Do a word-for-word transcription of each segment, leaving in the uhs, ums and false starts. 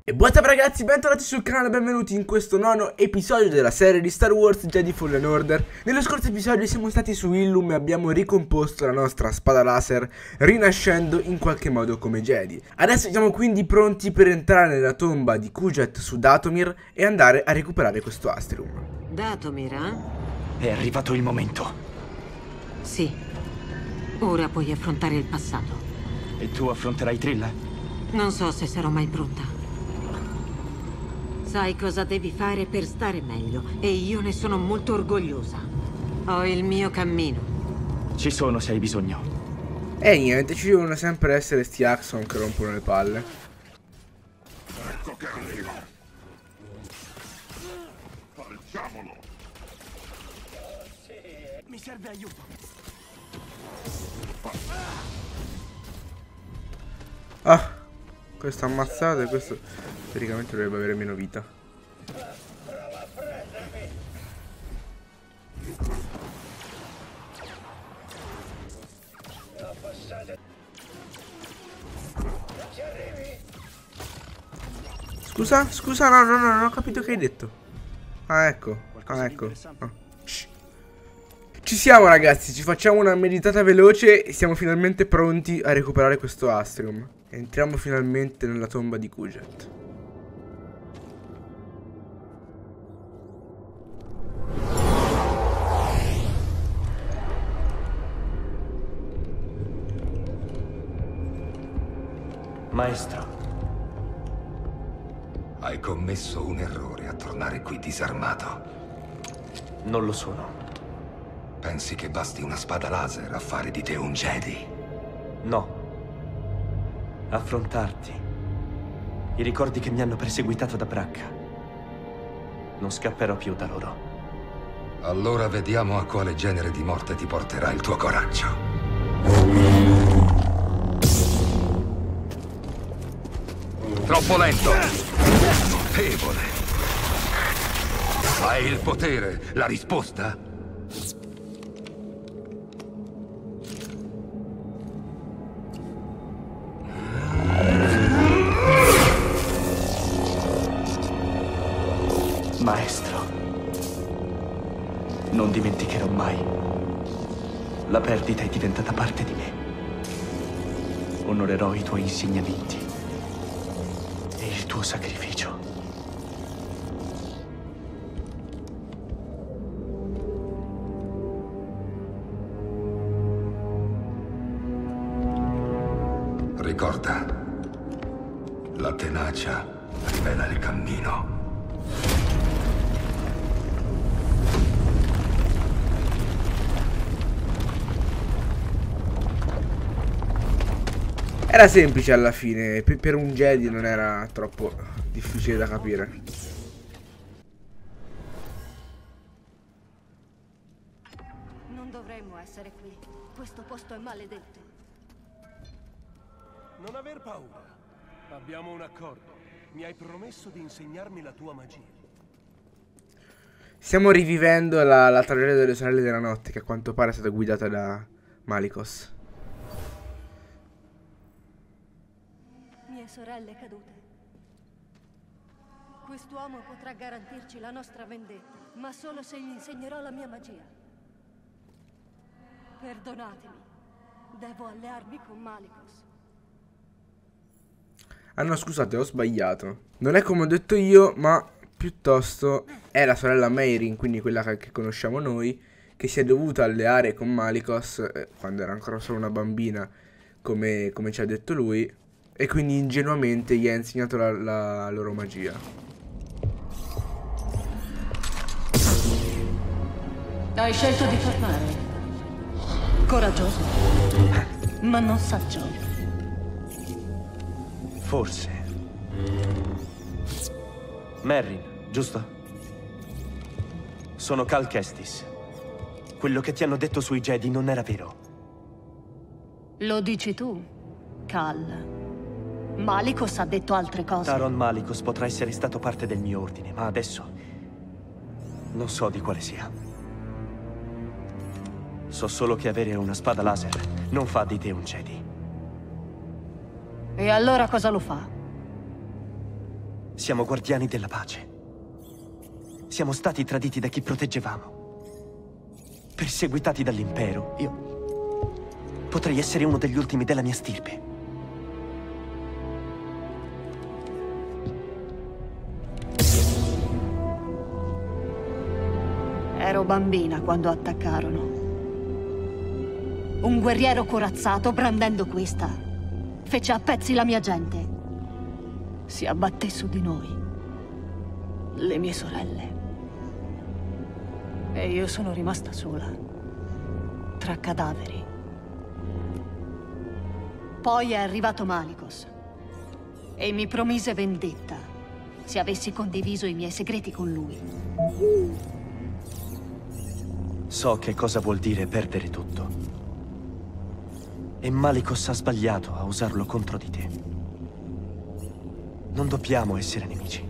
E what's up ragazzi, bentornati sul canale, benvenuti in questo nono episodio della serie di Star Wars Jedi Fallen Order. Nello scorso episodio siamo stati su Ilum e abbiamo ricomposto la nostra spada laser, rinascendo in qualche modo come Jedi. Adesso siamo quindi pronti per entrare nella tomba di Kujet su Dathomir e andare a recuperare questo Astrium. Dathomir, eh? È arrivato il momento. Sì. Ora puoi affrontare il passato. E tu affronterai Trilla? Non so se sarò mai pronta. Sai cosa devi fare per stare meglio e io ne sono molto orgogliosa. Ho il mio cammino. Ci sono se hai bisogno. E niente, ci devono sempre essere sti Axon che rompono le palle. Ecco che arriva. Facciamolo. Mi serve aiuto. Ah, questo ammazzato e questo teoricamente dovrebbe avere meno vita. Scusa, scusa, no, no, no, non ho capito che hai detto. Ah, ecco, ah, ecco. Ah. Ci siamo ragazzi, ci facciamo una meditata veloce e siamo finalmente pronti a recuperare questo Astrium. Entriamo finalmente nella tomba di Kujet. Maestro. Hai commesso un errore a tornare qui disarmato. Non lo sono. Pensi che basti una spada laser a fare di te un Jedi? No. Affrontarti. I ricordi che mi hanno perseguitato da Bracca. Non scapperò più da loro. Allora vediamo a quale genere di morte ti porterà il tuo coraggio. Troppo lento. Debole. Hai il potere. La risposta? Maestro. Non dimenticherò mai. La perdita è diventata parte di me. Onorerò i tuoi insegnamenti e il tuo sacrificio. Ricorda, la tenacia rivela il cammino. Era semplice alla fine, per, per un Jedi non era troppo difficile da capire. Non dovremmo essere qui. Questo posto è maledetto. Non aver paura. Abbiamo un accordo. Mi hai promesso di insegnarmi la tua magia. Stiamo rivivendo la, la tragedia delle sorelle della notte, che a quanto pare è stata guidata da Malicos. Mie sorelle cadute. Quest'uomo potrà garantirci la nostra vendetta, ma solo se gli insegnerò la mia magia. Perdonatemi. Devo allearmi con Malicos. Ah no, scusate, ho sbagliato. Non è come ho detto io, ma piuttosto è la sorella Mayrin, quindi quella che, che conosciamo noi, che si è dovuta alleare con Malicos eh, quando era ancora solo una bambina, come, come ci ha detto lui, e quindi ingenuamente gli ha insegnato la, la loro magia. Hai scelto di tornare. Coraggioso, ma non saggio. Forse. Merrin, giusto? Sono Cal Kestis. Quello che ti hanno detto sui Jedi non era vero. Lo dici tu, Cal. Malicos ha detto altre cose. Taron Malicos potrà essere stato parte del mio ordine, ma adesso non so di quale sia. So solo che avere una spada laser non fa di te un Jedi. E allora cosa lo fa? Siamo guardiani della pace. Siamo stati traditi da chi proteggevamo. Perseguitati dall'impero. Io potrei essere uno degli ultimi della mia stirpe. Ero bambina quando attaccarono. Un guerriero corazzato, brandendo questa, fece a pezzi la mia gente. Si abbatté su di noi, le mie sorelle. E io sono rimasta sola, tra cadaveri. Poi è arrivato Malicos e mi promise vendetta se avessi condiviso i miei segreti con lui. So che cosa vuol dire perdere tutto. E Malicos ha sbagliato a usarlo contro di te. Non dobbiamo essere nemici.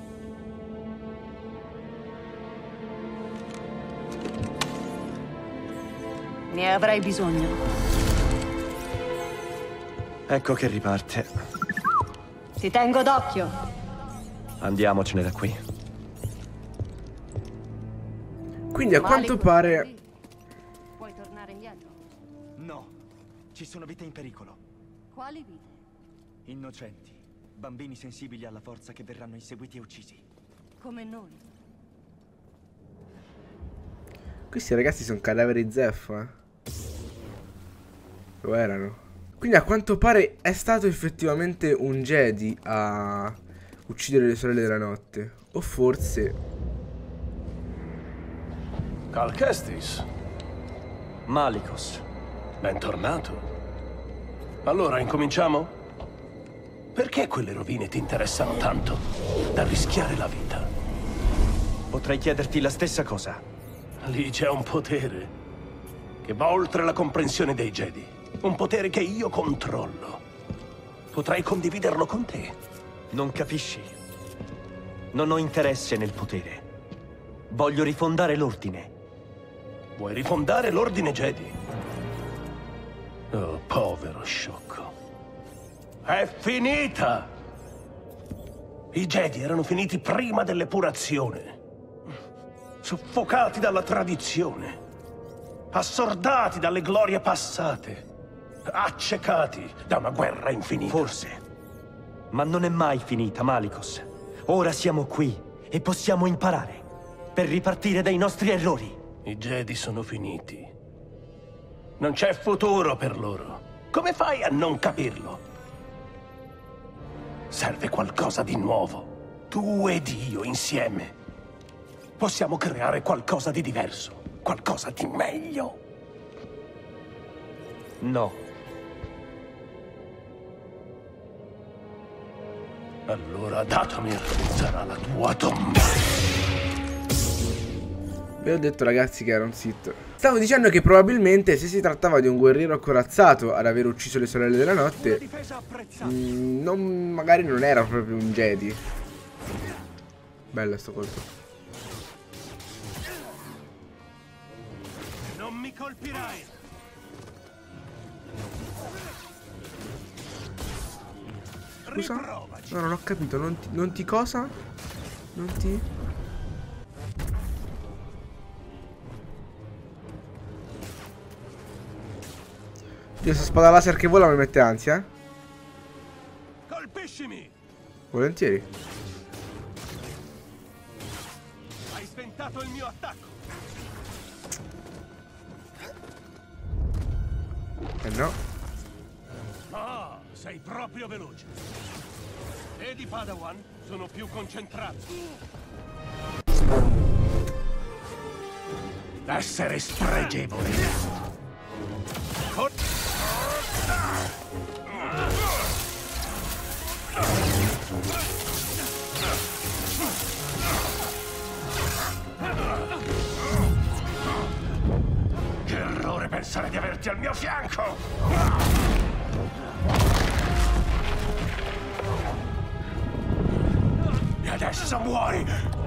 Ne avrai bisogno. Ecco che riparte. Ti tengo d'occhio. Andiamocene da qui. Quindi a quanto pare... Puoi tornare indietro. No, ci sono vite in pericolo. Quali vite? Innocenti, bambini sensibili alla forza che verranno inseguiti e uccisi. Come noi. Questi ragazzi sono cadaveri zeffo, eh. Lo erano. Quindi a quanto pare è stato effettivamente un Jedi a uccidere le sorelle della notte. O forse... Cal Kestis, Malicos. bentornato. Allora, incominciamo? Perché quelle rovine ti interessano tanto da rischiare la vita? Potrei chiederti la stessa cosa. Lì c'è un potere che va oltre la comprensione dei Jedi. Un potere che io controllo. Potrei condividerlo con te. Non capisci? Non ho interesse nel potere. Voglio rifondare l'ordine. Vuoi rifondare l'ordine Jedi? Oh, povero sciocco. È finita! I Jedi erano finiti prima dell'epurazione. Soffocati dalla tradizione. Assordati dalle glorie passate. Accecati da una guerra infinita. Forse. Ma non è mai finita, Malicos. Ora siamo qui e possiamo imparare per ripartire dai nostri errori. I Jedi sono finiti. Non c'è futuro per loro. Come fai a non capirlo? Serve qualcosa di nuovo. Tu ed io insieme. Possiamo creare qualcosa di diverso. Qualcosa di meglio. No. Allora Dathomir sarà la tua tomba. Vi ho detto ragazzi che era un Sith. Stavo dicendo che probabilmente se si trattava di un guerriero corazzato ad aver ucciso le sorelle della notte, mh, non, magari non era proprio un Jedi. Bello sto colpo. Non mi colpirai. Scusa? No, non ho capito. Non ti, non ti cosa? Non ti... Questa spada laser che vola mi mette ansia, eh? Colpiscimi! Volentieri. Hai sventato il mio attacco. Eh no. Ah, sei proprio veloce. Vedi, Padawan? Sono più concentrato. Essere spregevole. Che errore pensare di averti al mio fianco! E adesso muori!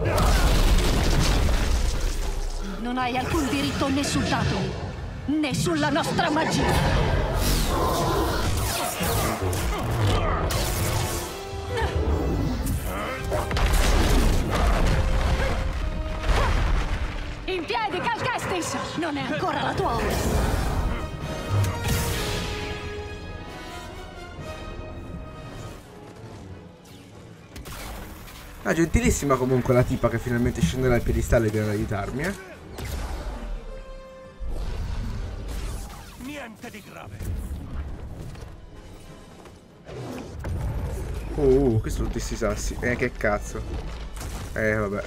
Non hai alcun diritto né su Dathomir, né sulla nostra magia! In piedi, Cal Kestis! Non è ancora la tua ora! Ah, gentilissima comunque la tipa che finalmente scende dal piedistallo e viene ad aiutarmi, eh. Niente di grave. Uh, qui sono tutti sti sassi. Eh, che cazzo. Eh, vabbè.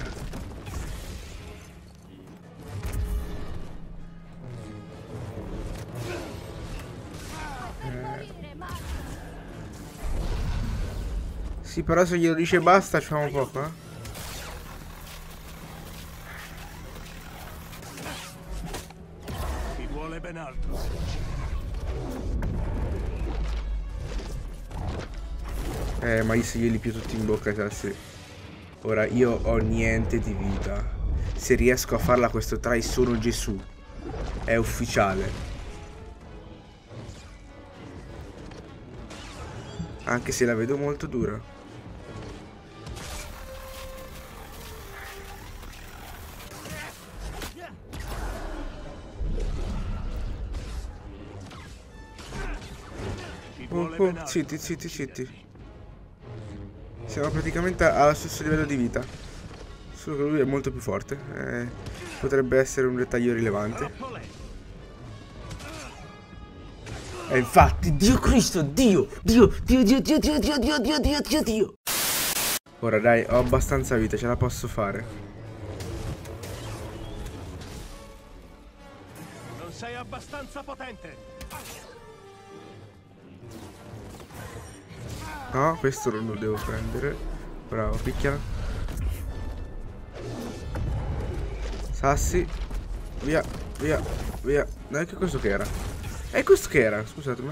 Sì, però se glielo dice basta, facciamo poco, eh. Ci vuole ben altro. Eh, ma io se glieli più tutti in bocca, cioè, sì. Ora, io ho niente di vita. Se riesco a farla questo try sono Gesù. È ufficiale. Anche se la vedo molto dura. Oh, oh, zitti, zitti, zitti. Siamo praticamente allo stesso livello di vita. Solo che lui è molto più forte. eh, Potrebbe essere un dettaglio rilevante. E infatti, Dio Cristo, Dio, Dio, Dio, Dio, Dio, Dio, Dio, Dio, Dio, Dio, Dio, Dio. Ora dai, ho abbastanza vita, ce la posso fare. Non sei abbastanza potente. No, questo non lo devo prendere. Bravo, picchiala. Sassi. Via, via, via. No, è che questo che era? È questo che era, scusatemi.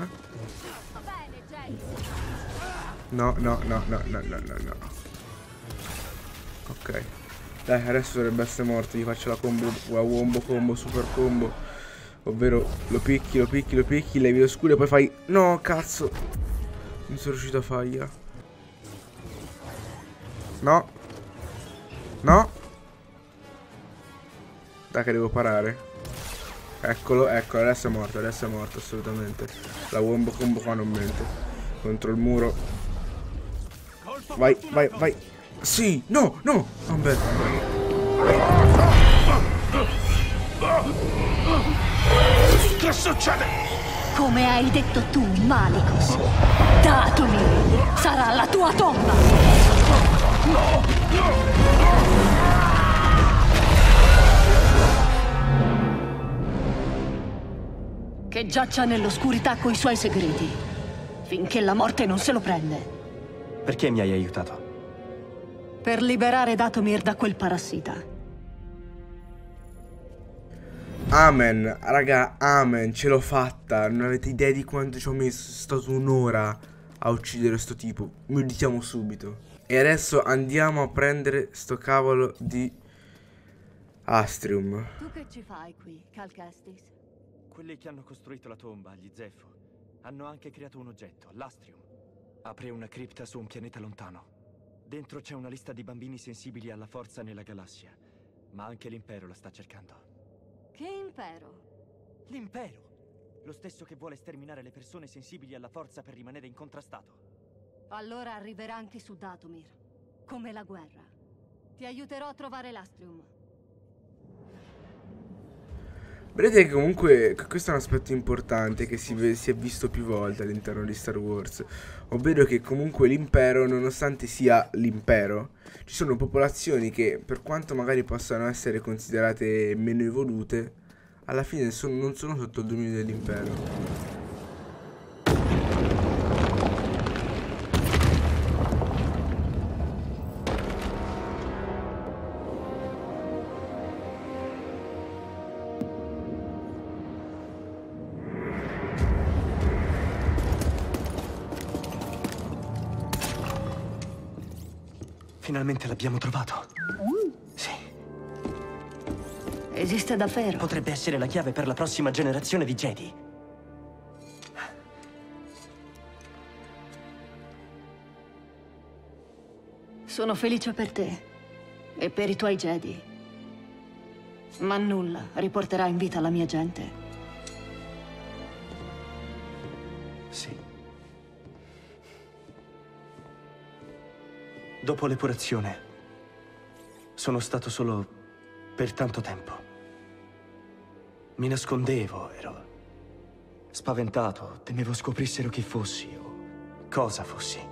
No, no, no, no, no, no, no, no. Ok. Dai, adesso dovrebbe essere morto. Gli faccio la combo, la wombo combo, super combo. Ovvero lo picchi, lo picchi, lo picchi, levi lo scudo e poi fai... No, cazzo. Non sono riuscito a fargliela. No. No. Dai che devo parare. Eccolo, ecco, adesso è morto, adesso è morto, assolutamente. La wombo combo qua non mente. Contro il muro. Vai, vai, vai. Sì, no, no. Vabbè. Che succede? Come hai detto tu, Malicos, Datomir sarà la tua tomba! Che giaccia nell'oscurità coi suoi segreti, finché la morte non se lo prende. Perché mi hai aiutato? Per liberare Datomir da quel parassita. Amen, raga, amen, ce l'ho fatta. Non avete idea di quanto ci ho messo. È stato un'ora a uccidere sto tipo. Meditiamo subito. E adesso andiamo a prendere sto cavolo di Astrium. Tu che ci fai qui, Cal Kestis? Quelli che hanno costruito la tomba, gli Zeffo, hanno anche creato un oggetto, l'Astrium. Apre una cripta su un pianeta lontano. Dentro c'è una lista di bambini sensibili alla forza nella galassia. Ma anche l'impero la sta cercando. Che impero? L'impero! Lo stesso che vuole sterminare le persone sensibili alla forza per rimanere incontrastato. Allora arriverà anche su Datomir, come la guerra. Ti aiuterò a trovare l'Astrium. Vedete che comunque questo è un aspetto importante che si, si è visto più volte all'interno di Star Wars. Ovvero che comunque l'impero, nonostante sia l'impero, ci sono popolazioni che, per quanto magari possano essere considerate meno evolute, alla fine sono, non sono sotto il dominio dell'impero. Finalmente l'abbiamo trovato. Sì. Esiste davvero? Potrebbe essere la chiave per la prossima generazione di Jedi. Sono felice per te e per i tuoi Jedi. Ma nulla riporterà in vita la mia gente. Sì. Dopo l'epurazione, sono stato solo per tanto tempo. Mi nascondevo, ero spaventato, temevo scoprissero chi fossi o cosa fossi.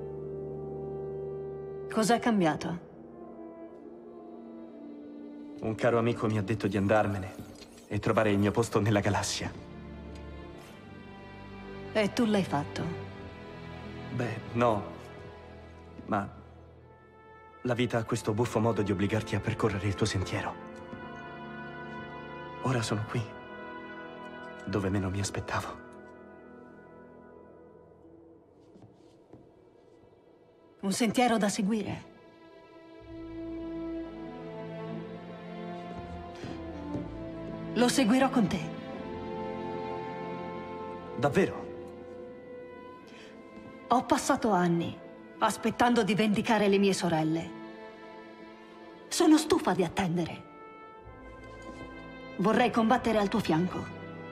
Cos'è cambiato? Un caro amico mi ha detto di andarmene e trovare il mio posto nella galassia. E tu l'hai fatto? Beh, no. Ma la vita ha questo buffo modo di obbligarti a percorrere il tuo sentiero. Ora sono qui, dove meno mi aspettavo. Un sentiero da seguire. Lo seguirò con te. Davvero? Ho passato anni aspettando di vendicare le mie sorelle. Sono stufa di attendere. Vorrei combattere al tuo fianco.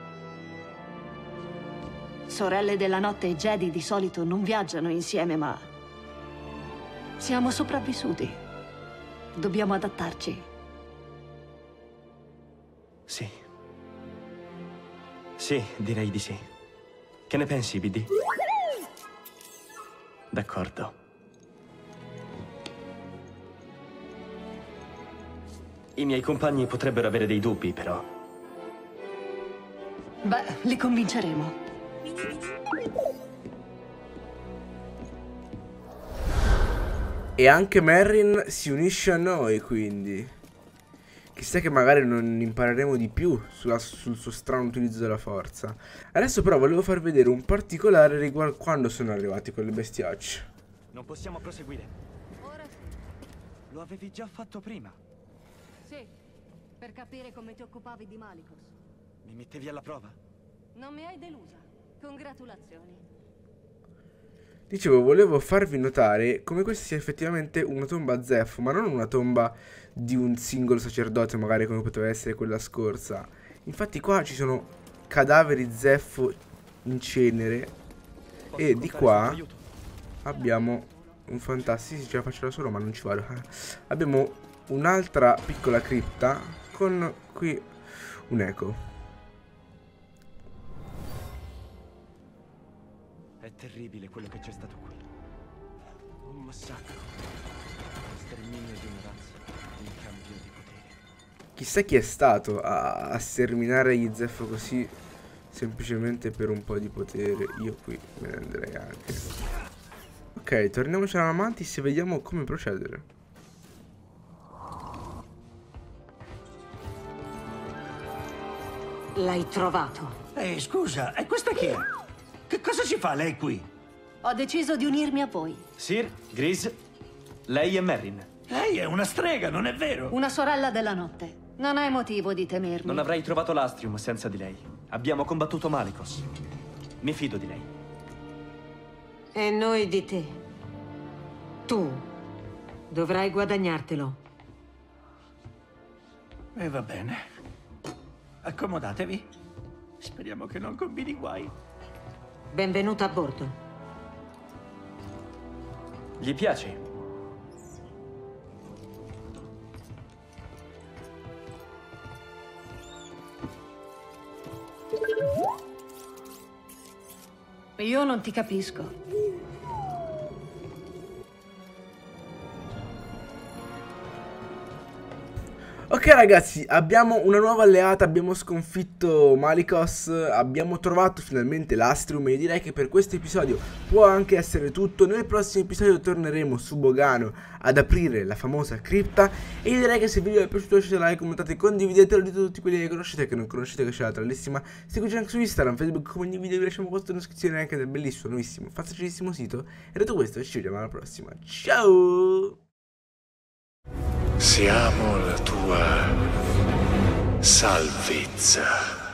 Sorelle della notte e Jedi di solito non viaggiano insieme, ma siamo sopravvissuti. Dobbiamo adattarci. Sì. Sì, direi di sì. Che ne pensi, B D? D'accordo. I miei compagni potrebbero avere dei dubbi, però. Beh, li convinceremo. E anche Merrin si unisce a noi, quindi chissà che magari non impareremo di più sulla, sul suo strano utilizzo della forza. Adesso però volevo far vedere un particolare riguardo quando sono arrivati quelle bestiacce. Non possiamo proseguire. Ora sì. Lo avevi già fatto prima. Sì, per capire come ti occupavi di Malicos. Mi mettevi alla prova? Non mi hai delusa. Congratulazioni. Dicevo, volevo farvi notare come questa sia effettivamente una tomba Zeffo, ma non una tomba di un singolo sacerdote, magari come poteva essere quella scorsa. Infatti qua ci sono cadaveri Zeffo in cenere. E di qua abbiamo un fantastico, sì, ce la faccio da solo ma non ci vado. Abbiamo un'altra piccola cripta con qui un eco. È terribile quello che c'è stato qui. Un massacro. Lo sterminio di una razza in cambio di potere. Chissà chi è stato a, a sterminare gli Zeffo così semplicemente per un po' di potere. Io qui me ne andrei anche. Ok, torniamoci alla Mantis e vediamo come procedere. L'hai trovato. Ehi, scusa, e questa chi è? Che cosa ci fa lei qui? Ho deciso di unirmi a voi. Sir, Grease, lei è Merrin. Lei è una strega, non è vero? Una sorella della notte. Non hai motivo di temermi. Non avrei trovato l'Astrium senza di lei. Abbiamo combattuto Malicos. Mi fido di lei. E noi di te. Tu dovrai guadagnartelo. E va bene. Accomodatevi. Speriamo che non combini guai. Benvenuto a bordo. Gli piace? Io non ti capisco. Ok ragazzi, abbiamo una nuova alleata, abbiamo sconfitto Malicos, abbiamo trovato finalmente l'Astrium e direi che per questo episodio può anche essere tutto. Nel prossimo episodio torneremo su Bogano ad aprire la famosa cripta e direi che se il video vi è piaciuto lasciate like, commentate, condividetelo, dite tutti quelli che conoscete e che non conoscete, che c'è la trallissima. Seguiteci anche su Instagram, Facebook, come ogni video vi lasciamo posto in descrizione anche del bellissimo, nuovissimo, facilissimo sito. E detto questo ci vediamo alla prossima, ciao! Siamo la tua salvezza.